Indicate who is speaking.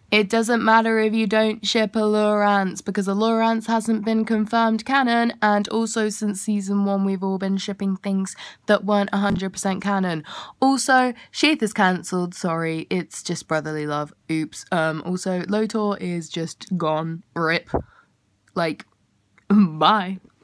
Speaker 1: It doesn't matter if you don't ship a Lawrence, because a Lawrence hasn't been confirmed canon, and also since season 1 we've all been shipping things that weren't 100% canon. Also, Sheath is cancelled, sorry, it's just brotherly love, oops. Also, Lotor is just gone, rip. Like, bye.